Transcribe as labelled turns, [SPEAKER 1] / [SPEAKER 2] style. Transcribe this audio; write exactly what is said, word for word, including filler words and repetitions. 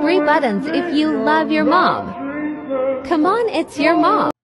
[SPEAKER 1] three buttons if you love your mom. Come on, it's your mom.